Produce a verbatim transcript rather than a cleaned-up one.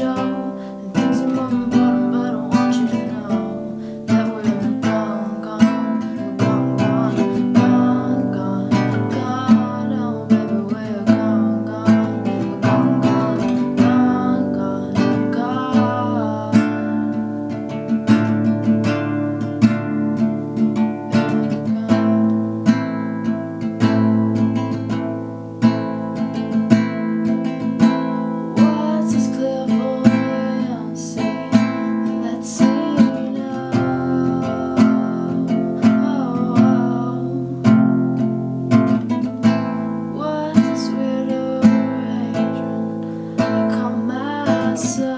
show, and things are more important, but I want you to know that we're gone, gone, we're gone, gone, gone, gone, gone. Oh, baby, we're gone, gone, we're gone, gone, gone, gone, gone. Baby, we're gone. What's as clear for you? See, let's see now. Oh, oh. What's this weird arrangement I call myself?